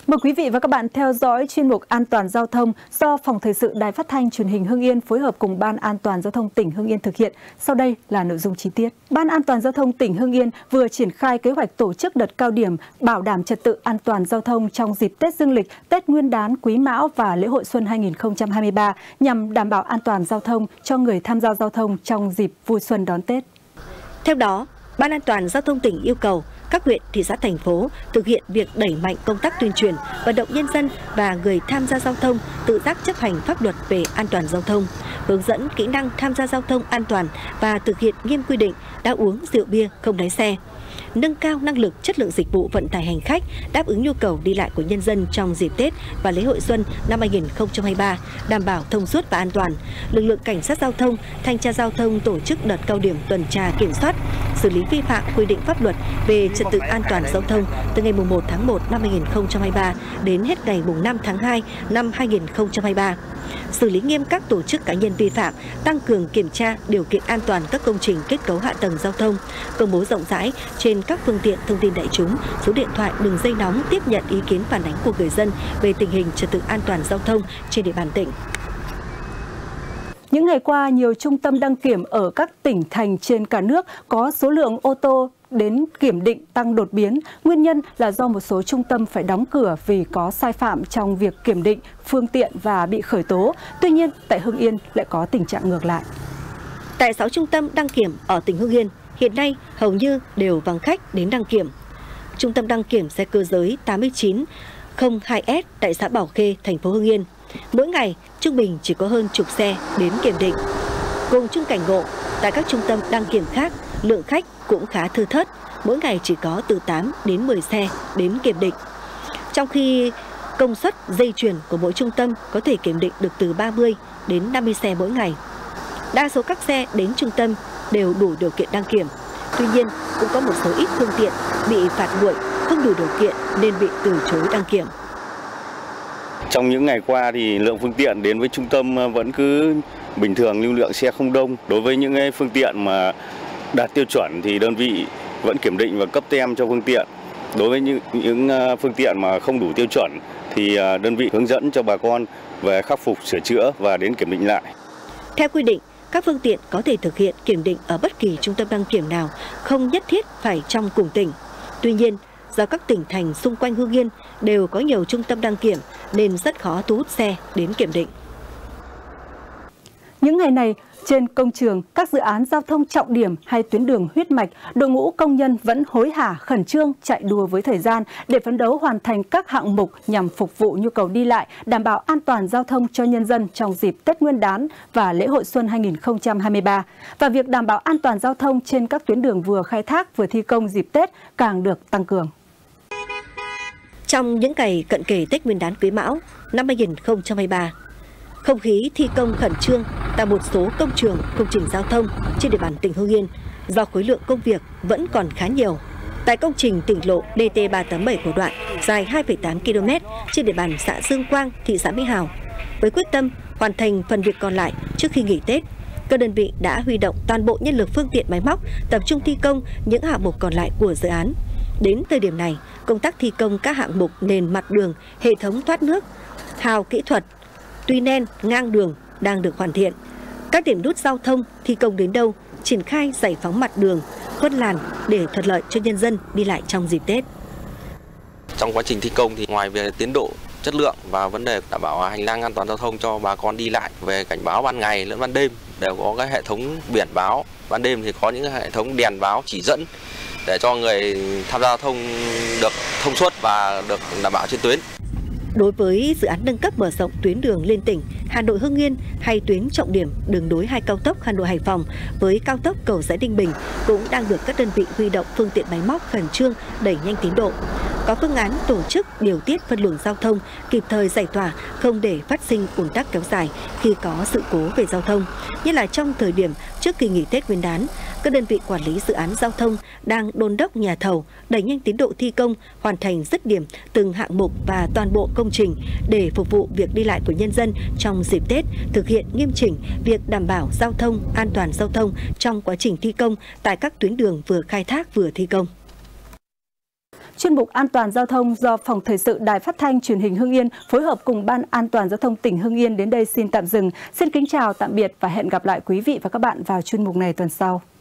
Mời quý vị và các bạn theo dõi chuyên mục An toàn giao thông do Phòng Thời sự Đài Phát thanh Truyền hình Hưng Yên phối hợp cùng Ban An toàn Giao thông tỉnh Hưng Yên thực hiện. Sau đây là nội dung chi tiết. Ban An toàn Giao thông tỉnh Hưng Yên vừa triển khai kế hoạch tổ chức đợt cao điểm bảo đảm trật tự an toàn giao thông trong dịp Tết Dương lịch, Tết Nguyên đán Quý Mão và lễ hội Xuân 2023 nhằm đảm bảo an toàn giao thông cho người tham gia giao thông trong dịp vui xuân đón Tết. Theo đó, Ban An toàn Giao thông tỉnh yêu cầu các huyện, thị xã, thành phố thực hiện việc đẩy mạnh công tác tuyên truyền, vận động nhân dân và người tham gia giao thông tự giác chấp hành pháp luật về an toàn giao thông, hướng dẫn kỹ năng tham gia giao thông an toàn và thực hiện nghiêm quy định đã uống rượu bia không lái xe, nâng cao năng lực chất lượng dịch vụ vận tải hành khách đáp ứng nhu cầu đi lại của nhân dân trong dịp Tết và lễ hội Xuân năm 2023, đảm bảo thông suốt và an toàn. Lực lượng cảnh sát giao thông, thanh tra giao thông tổ chức đợt cao điểm tuần tra kiểm soát, xử lý vi phạm quy định pháp luật về trật tự an toàn giao thông từ ngày 1 tháng 1 năm 2023 đến hết ngày 5 tháng 2 năm 2023. Xử lý nghiêm các tổ chức cá nhân vi phạm, tăng cường kiểm tra điều kiện an toàn các công trình kết cấu hạ tầng giao thông, công bố rộng rãi trên các phương tiện thông tin đại chúng, số điện thoại, đường dây nóng tiếp nhận ý kiến phản ánh của người dân về tình hình trật tự an toàn giao thông trên địa bàn tỉnh. Những ngày qua, nhiều trung tâm đăng kiểm ở các tỉnh thành trên cả nước có số lượng ô tô đến kiểm định tăng đột biến. Nguyên nhân là do một số trung tâm phải đóng cửa vì có sai phạm trong việc kiểm định phương tiện và bị khởi tố. Tuy nhiên, tại Hưng Yên lại có tình trạng ngược lại. Tại 6 trung tâm đăng kiểm ở tỉnh Hưng Yên, hiện nay hầu như đều vắng khách đến đăng kiểm. Trung tâm đăng kiểm xe cơ giới 8902S tại xã Bảo Khê, thành phố Hưng Yên. Mỗi ngày, trung bình chỉ có hơn chục xe đến kiểm định. Cùng chung cảnh ngộ, tại các trung tâm đăng kiểm khác, lượng khách cũng khá thưa thớt, mỗi ngày chỉ có từ 8 đến 10 xe đến kiểm định. Trong khi công suất dây chuyền của mỗi trung tâm có thể kiểm định được từ 30 đến 50 xe mỗi ngày. Đa số các xe đến trung tâm đều đủ điều kiện đăng kiểm. Tuy nhiên, cũng có một số ít phương tiện bị phạt nguội, không đủ điều kiện nên bị từ chối đăng kiểm. Trong những ngày qua thì lượng phương tiện đến với trung tâm vẫn cứ bình thường, lưu lượng xe không đông. Đối với những phương tiện mà đạt tiêu chuẩn thì đơn vị vẫn kiểm định và cấp tem cho phương tiện. Đối với những phương tiện mà không đủ tiêu chuẩn thì đơn vị hướng dẫn cho bà con về khắc phục, sửa chữa và đến kiểm định lại. Theo quy định, các phương tiện có thể thực hiện kiểm định ở bất kỳ trung tâm đăng kiểm nào, không nhất thiết phải trong cùng tỉnh. Tuy nhiên, do các tỉnh thành xung quanh Hưng Yên đều có nhiều trung tâm đăng kiểm nên rất khó thu hút xe đến kiểm định. Những ngày này, trên công trường, các dự án giao thông trọng điểm hay tuyến đường huyết mạch, đội ngũ công nhân vẫn hối hả khẩn trương chạy đua với thời gian để phấn đấu hoàn thành các hạng mục nhằm phục vụ nhu cầu đi lại, đảm bảo an toàn giao thông cho nhân dân trong dịp Tết Nguyên đán và lễ hội Xuân 2023. Và việc đảm bảo an toàn giao thông trên các tuyến đường vừa khai thác vừa thi công dịp Tết càng được tăng cường. Trong những ngày cận kề Tết Nguyên đán Quý Mão năm 2023, không khí thi công khẩn trương tại một số công trường, công trình giao thông trên địa bàn tỉnh Hưng Yên do khối lượng công việc vẫn còn khá nhiều. Tại công trình tỉnh lộ DT387 của đoạn dài 2,8 km trên địa bàn xã Dương Quang, thị xã Mỹ Hào, với quyết tâm hoàn thành phần việc còn lại trước khi nghỉ Tết, các đơn vị đã huy động toàn bộ nhân lực, phương tiện, máy móc tập trung thi công những hạng mục còn lại của dự án. Đến thời điểm này, công tác thi công các hạng mục nền mặt đường, hệ thống thoát nước, hào kỹ thuật, tuy nen, ngang đường đang được hoàn thiện. Các điểm nút giao thông thi công đến đâu, triển khai giải phóng mặt đường, khuất làn để thuận lợi cho nhân dân đi lại trong dịp Tết. Trong quá trình thi công thì ngoài về tiến độ, chất lượng và vấn đề đảm bảo hành lang an toàn giao thông cho bà con đi lại, về cảnh báo ban ngày lẫn ban đêm đều có cái hệ thống biển báo, ban đêm thì có những hệ thống đèn báo chỉ dẫn để cho người tham gia giao thông được thông suốt và được đảm bảo trên tuyến. Đối với dự án nâng cấp mở rộng tuyến đường liên tỉnh Hà Nội Hưng Yên hay tuyến trọng điểm đường nối hai cao tốc Hà Nội Hải Phòng với cao tốc Cầu Giấy Ninh Bình cũng đang được các đơn vị huy động phương tiện máy móc khẩn trương đẩy nhanh tiến độ. Có phương án tổ chức điều tiết phân luồng giao thông, kịp thời giải tỏa, không để phát sinh ùn tắc kéo dài khi có sự cố về giao thông. Như là trong thời điểm trước kỳ nghỉ Tết Nguyên đán, các đơn vị quản lý dự án giao thông đang đôn đốc nhà thầu đẩy nhanh tiến độ thi công, hoàn thành dứt điểm từng hạng mục và toàn bộ công trình để phục vụ việc đi lại của nhân dân trong dịp Tết, thực hiện nghiêm chỉnh việc đảm bảo giao thông, an toàn giao thông trong quá trình thi công tại các tuyến đường vừa khai thác vừa thi công. chuyên mục An toàn giao thông do Phòng Thời sự Đài Phát thanh Truyền hình Hưng Yên phối hợp cùng Ban An toàn giao thông tỉnh Hưng Yên đến đây xin tạm dừng. Xin kính chào, tạm biệt và hẹn gặp lại quý vị và các bạn vào chuyên mục này tuần sau.